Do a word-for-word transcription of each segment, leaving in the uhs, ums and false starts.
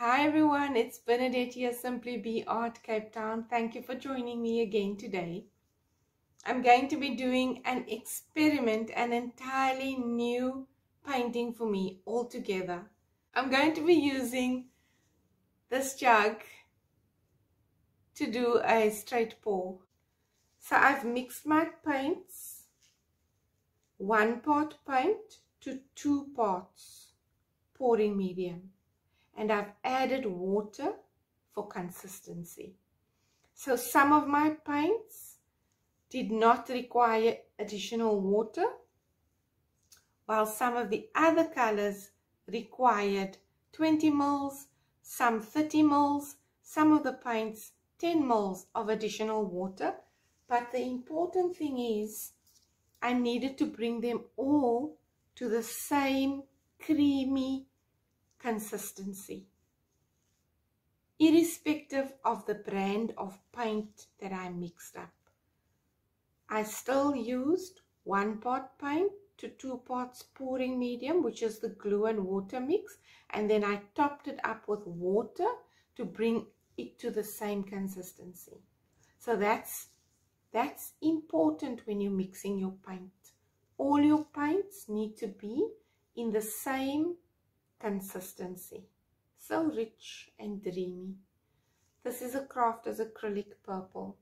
Hi everyone, it's Bernadette here, Simply Be Art, Cape Town. Thank you for joining me again today. I'm going to be doing an experiment, an entirely new painting for me altogether. I'm going to be using this jug to do a straight pour. So I've mixed my paints, one part paint to two parts pouring medium. And I've added water for consistency. So some of my paints did not require additional water, while some of the other colors required twenty mils, some thirty mils, some of the paints ten mils of additional water. But the important thing is I needed to bring them all to the same creamy consistency, irrespective of the brand of paint that I mixed up. I still used one part paint to two parts pouring medium, which is the glue and water mix, and then I topped it up with water to bring it to the same consistency. So that's that's important when you're mixing your paint. All your paints need to be in the same consistency. So rich and dreamy. This is a Crafters acrylic purple.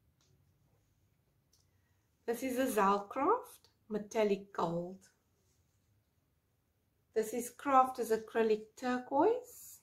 This is a Zalcraft metallic gold. This is Crafters acrylic turquoise.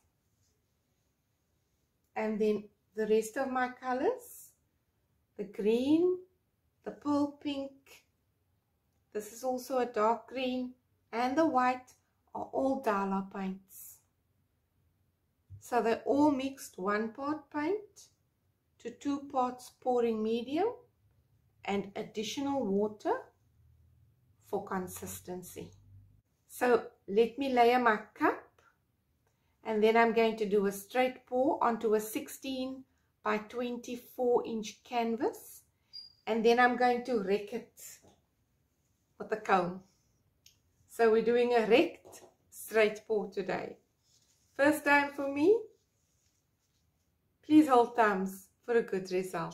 And then the rest of my colors, the green, the pearl pink, this is also a dark green, and the white are all Dala paints. So they all mixed one part paint to two parts pouring medium and additional water for consistency. So let me layer my cup, and then I'm going to do a straight pour onto a sixteen by twenty-four inch canvas, and then I'm going to wreck it with a comb. So we're doing a wrecked straight pour today. First time for me. Please hold thumbs for a good result.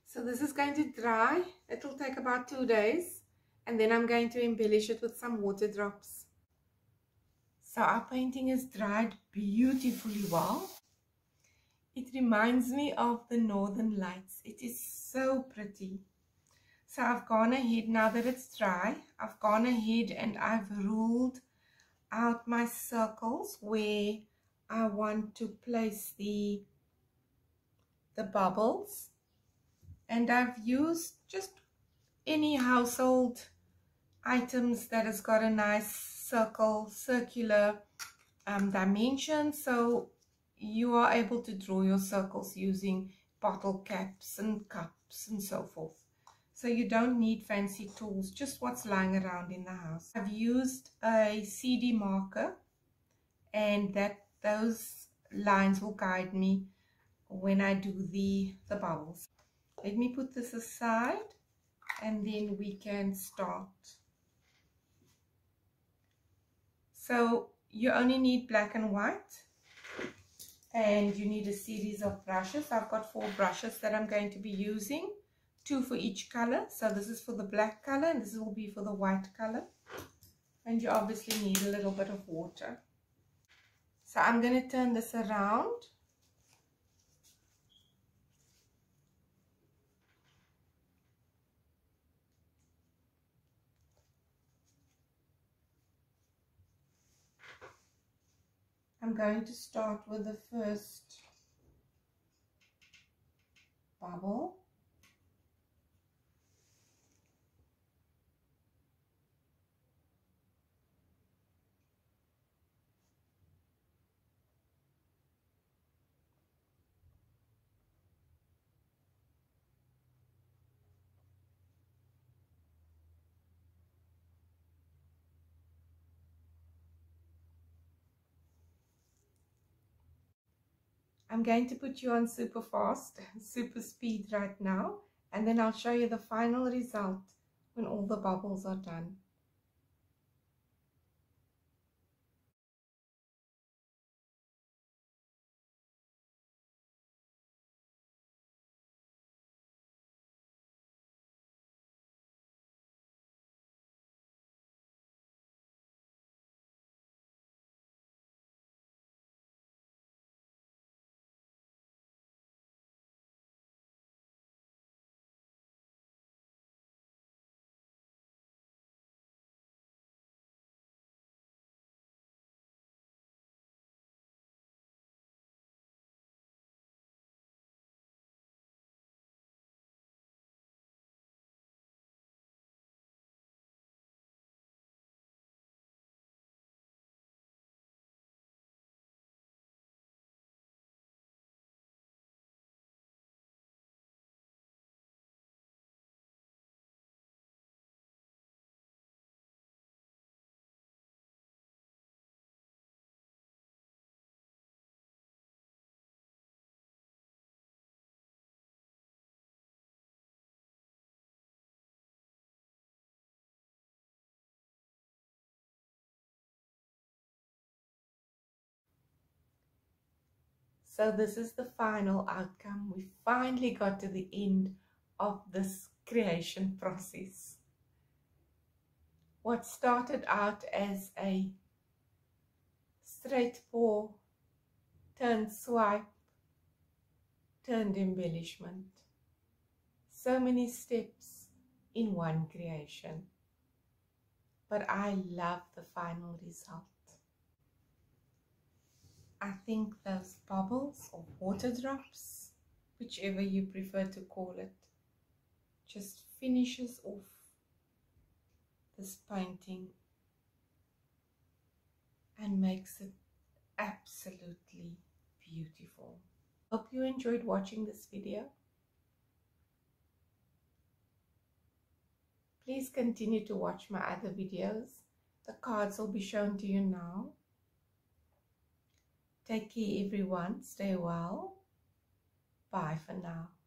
So this is going to dry. It will take about two days. And then I'm going to embellish it with some water drops. So our painting is dried beautifully well. It reminds me of the Northern Lights. It is so pretty. So I've gone ahead, now that it's dry, I've gone ahead and I've ruled out my circles where I want to place the, the bubbles. And I've used just any household items that has got a nice circle, circular um, dimension. So you are able to draw your circles using bottle caps and cups and so forth. So you don't need fancy tools, just what's lying around in the house. I've used a C D marker, and that those lines will guide me when I do the, the bubbles. Let me put this aside and then we can start. So you only need black and white, and you need a series of brushes. I've got four brushes that I'm going to be using. Two for each color. So this is for the black color and this will be for the white color. And you obviously need a little bit of water. So I'm going to turn this around. I'm going to start with the first bubble. I'm going to put you on super fast, super speed right now, and then I'll show you the final result when all the bubbles are done. So this is the final outcome. We finally got to the end of this creation process. What started out as a straight pour, turned swipe, turned embellishment. So many steps in one creation. But I love the final result. I think those bubbles or water drops, whichever you prefer to call it, just finishes off this painting and makes it absolutely beautiful. Hope you enjoyed watching this video. Please continue to watch my other videos. The cards will be shown to you now. Take care everyone, stay well. Bye for now.